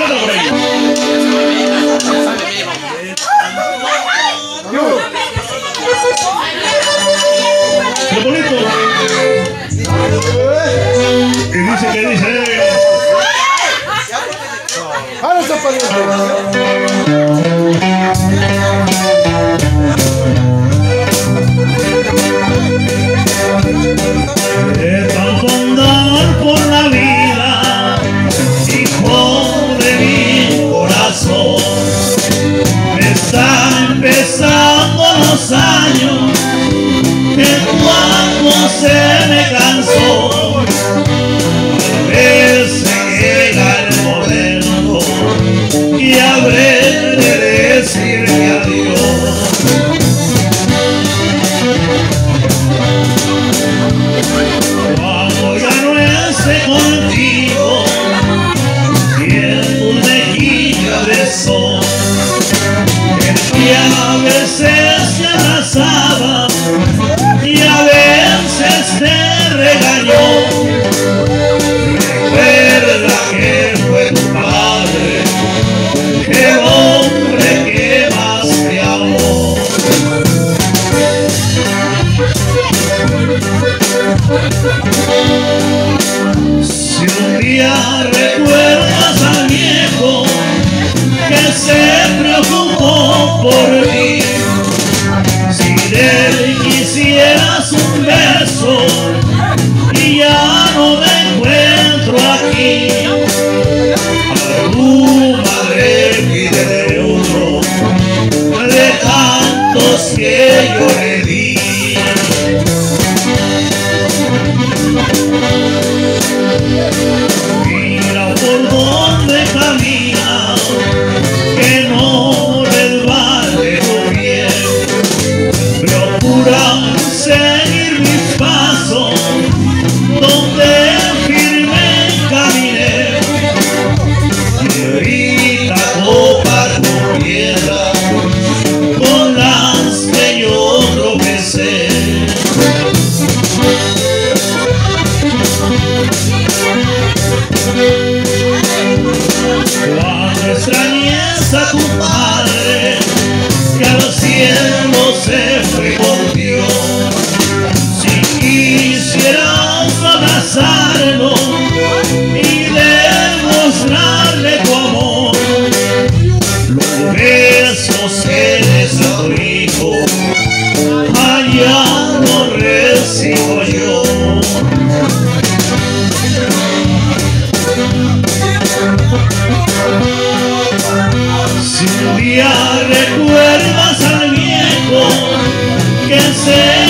¡Qué bonito! Y dice que dice... ¡Ahora está pariendo! De tanto andar por la vida, hijo de mi corazón, me están empezando los años, que cuando se me cansó, a veces llega el momento y habré de decirle adiós. Cuando ya no esté contigo y en tus mejillas de sol, el que a veces te abrazaba y a veces te regañó, recuerda que fue tu padre, el hombre que más te amó. Si un día recuerdas al viejo que se preocupó por ti, si de él quisieras un beso y ya no me encuentro aquí, a tu madre pídele uno de tantos que yo le di. Mira por donde camina, que no resbale tu pie. Procura seguir mis pasos, donde firme caminé. Y ahorita topar con piedra, con las que yo tropecé. Cuando extrañes a tu padre, que al cielo se fue con Dios, si quisieras abrazarlo y demostrarle tu amor, los besos que des a tu hijo, allá los recibo yo. Si un día recuerdas al viejo que se